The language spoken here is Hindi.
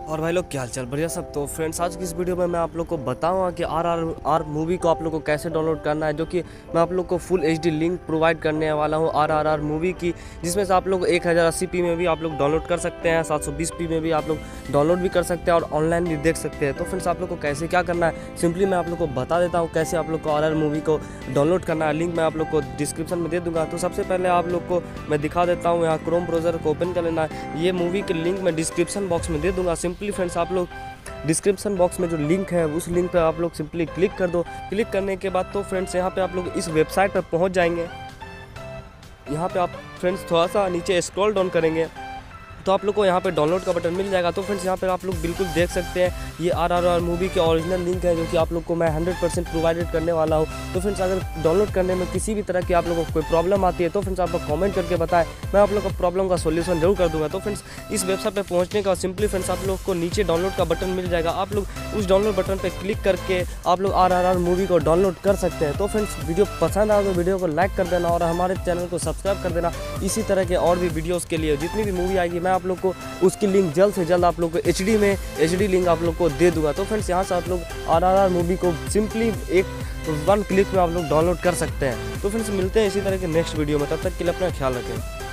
और भाई लोग क्या हाल चाल, बढ़िया सब। तो फ्रेंड्स, आज की इस वीडियो में मैं आप लोग को बताऊंगा कि आर मूवी को आप लोग को कैसे डाउनलोड करना है, जो कि मैं आप लोग को फुल एचडी लिंक प्रोवाइड करने वाला हूं आर मूवी की, जिसमें से आप लोग 1080p में भी आप लोग डाउनलोड कर सकते हैं, 720p में भी आप लोग डाउनलोड भी कर सकते हैं और ऑनलाइन भी देख सकते हैं। तो फ्रेंड्स, आप लोग को कैसे क्या करना है सिंपली मैं आप लोग को बता देता हूँ कैसे आप लोग को आर मूवी को डाउनलोड करना है। लिंक मैं आप लोग को डिस्क्रिप्शन में दे दूँगा। तो सबसे पहले आप लोग को मैं दिखा देता हूँ, यहाँ क्रोम ब्राउज़र को ओपन कर लेना है। ये मूवी के लिंक मैं डिस्क्रिप्शन बॉक्स में दे दूँगा। सिंपली फ्रेंड्स, आप लोग डिस्क्रिप्शन बॉक्स में जो लिंक है उस लिंक पर आप लोग सिंपली क्लिक कर दो। क्लिक करने के बाद तो फ्रेंड्स, यहाँ पे आप लोग इस वेबसाइट पर पहुँच जाएंगे। यहाँ पे आप फ्रेंड्स थोड़ा सा नीचे स्क्रॉल डाउन करेंगे तो आप लोग को यहाँ पे डाउनलोड का बटन मिल जाएगा। तो फ्रेंड्स, यहाँ पे आप लोग बिल्कुल देख सकते हैं ये आर मूवी के ओरिजिनल लिंक है, जो कि आप लोग को मैं 100% प्रोवाइडेड करने वाला हूँ। तो फ्रेंड्स, अगर डाउनलोड करने में किसी भी तरह की आप लोगों को कोई प्रॉब्लम आती है तो फ्रेंड्स आप लोग कमेंट करके बताएं, मैं आप लोग का प्रॉब्लम का सोल्यूशन जरूर कर दूँगा। तो फ्रेंड्स, इस वेबसाइट पर पहुँचने का सिंपली फ्रेंड्स आप लोग को नीचे डाउनलोड का बटन मिल जाएगा। आप लोग उस डाउनलोड बटन पर क्लिक करके आप लोग आर मूवी को डाउनलोड कर सकते हैं। तो फ्रेंड्स, वीडियो पसंद आए तो वीडियो को लाइक कर देना और हमारे चैनल को सब्सक्राइब कर देना। इसी तरह के और भी वीडियोज़ के लिए जितनी भी मूवी आएगी मैं आप लोग को उसकी लिंक जल्द से जल्द आप लोग को एचडी लिंक आप लोग को दे दूंगा। तो फ्रेंड्स, यहाँ से आप लोग आर मूवी को सिंपली वन क्लिक में आप लोग डाउनलोड कर सकते हैं। तो फ्रेंड्स, मिलते हैं इसी तरह के नेक्स्ट वीडियो में। तब तक के लिए अपना ख्याल रखें।